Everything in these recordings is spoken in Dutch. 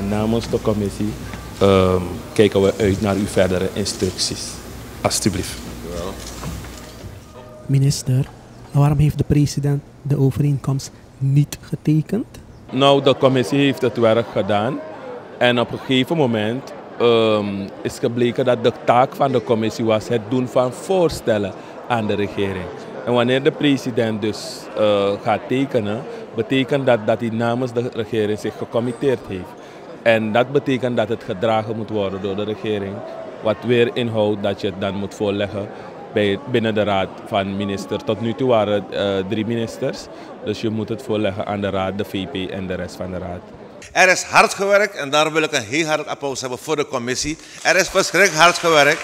En namens de commissie kijken we uit naar uw verdere instructies. Alsjeblieft. Minister, waarom heeft de president de overeenkomst niet getekend? Nou, de commissie heeft het werk gedaan. En op een gegeven moment is gebleken dat de taak van de commissie was het doen van voorstellen aan de regering. En wanneer de president dus gaat tekenen, betekent dat dat hij namens de regering zich gecommitteerd heeft. En dat betekent dat het gedragen moet worden door de regering. Wat weer inhoudt dat je het dan moet voorleggen binnen de raad van ministers. Tot nu toe waren het 3 ministers. Dus je moet het voorleggen aan de raad, de VP en de rest van de raad. Er is hard gewerkt en daarom wil ik een heel hard applaus hebben voor de commissie. Er is verschrikkelijk hard gewerkt.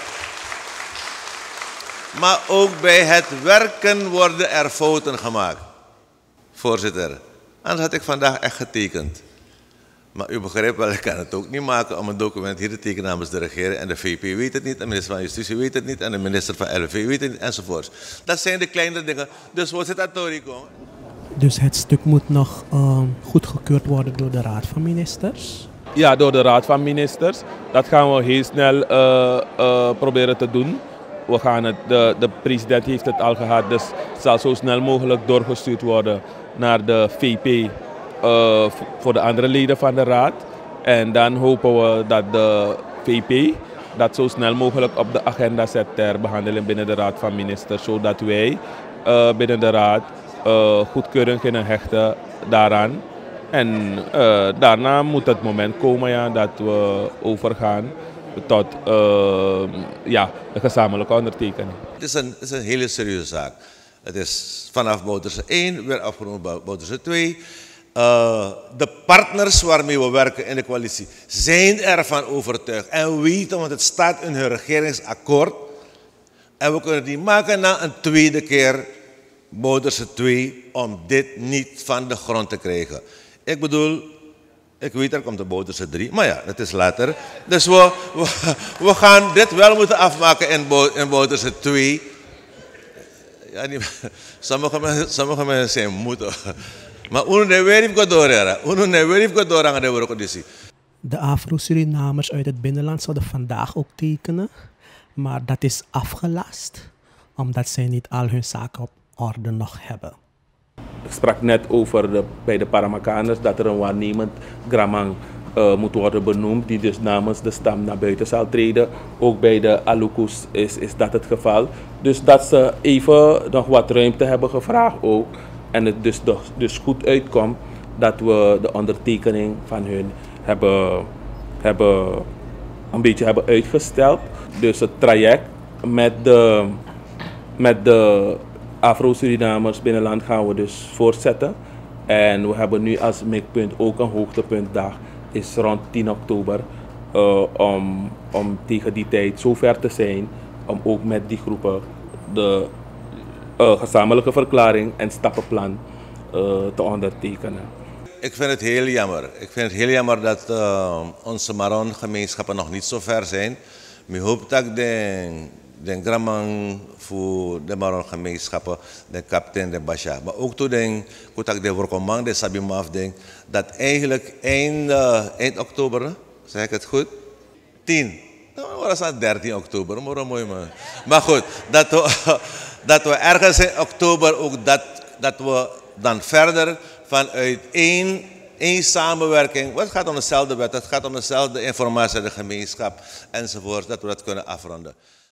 Maar ook bij het werken worden er fouten gemaakt. Voorzitter, anders had ik vandaag echt getekend. Maar u begrijpt wel, ik kan het ook niet maken om een document hier te tekenen namens de regering. En de VP weet het niet, de minister van Justitie weet het niet, en de minister van LV weet het niet, enzovoort. Dat zijn de kleine dingen. Dus voorzitter, Torico. Dus het stuk moet nog goedgekeurd worden door de Raad van Ministers? Ja, door de Raad van Ministers. Dat gaan we heel snel proberen te doen. We gaan de president heeft het al gehad, dus het zal zo snel mogelijk doorgestuurd worden naar de VP voor de andere leden van de Raad. En dan hopen we dat de VP dat zo snel mogelijk op de agenda zet ter behandeling binnen de Raad van Ministers, zodat wij binnen de Raad goedkeuring kunnen hechten daaraan. En daarna moet het moment komen dat we overgaan tot de gezamenlijke ondertekening. Het is een hele serieuze zaak. Het is vanaf Bouterse 1 weer afgerond Bouterse 2. De partners waarmee we werken in de coalitie zijn ervan overtuigd en weten, want het staat in hun regeringsakkoord. En we kunnen die maken na een tweede keer Bouterse 2 om dit niet van de grond te krijgen. Ik bedoel, ik weet er komt de Bouterse 3, maar ja, dat is later. Dus we gaan dit wel moeten afmaken in Bouterse 2. Ja, sommige mensen zijn moeten. Maar de Afro-Surinamers uit het binnenland zouden vandaag ook tekenen, maar dat is afgelast omdat zij niet al hun zaken op orde nog hebben. Ik sprak net over bij de Paramakaners dat er een waarnemend Gramang moet worden benoemd, die dus namens de stam naar buiten zal treden. Ook bij de Alukus is dat het geval. Dus dat ze even nog wat ruimte hebben gevraagd ook. En het dus goed uitkomt dat we de ondertekening van hun hebben een beetje hebben uitgesteld. Dus het traject met de Afro-Surinamers binnenland gaan we dus voortzetten. En we hebben nu als mikpunt ook een hoogtepuntdag, is rond 10 oktober. Om tegen die tijd zover te zijn om ook met die groepen de gezamenlijke verklaring en stappenplan te ondertekenen. Ik vind het heel jammer. Ik vind het heel jammer dat onze Maron-gemeenschappen nog niet zo ver zijn. Ik hoop dat de Gramang voor de Maron-gemeenschappen, de kapitein de Basha, maar ook toen de Workomang, de Sabimaf, dat eigenlijk eind oktober, zeg ik het goed? 10. Nou, dat is 13 oktober, mooi man. Maar goed, dat we ergens in oktober ook dat we dan verder vanuit één samenwerking, het gaat om dezelfde wet, het gaat om dezelfde informatie, de gemeenschap enzovoort, dat we dat kunnen afronden.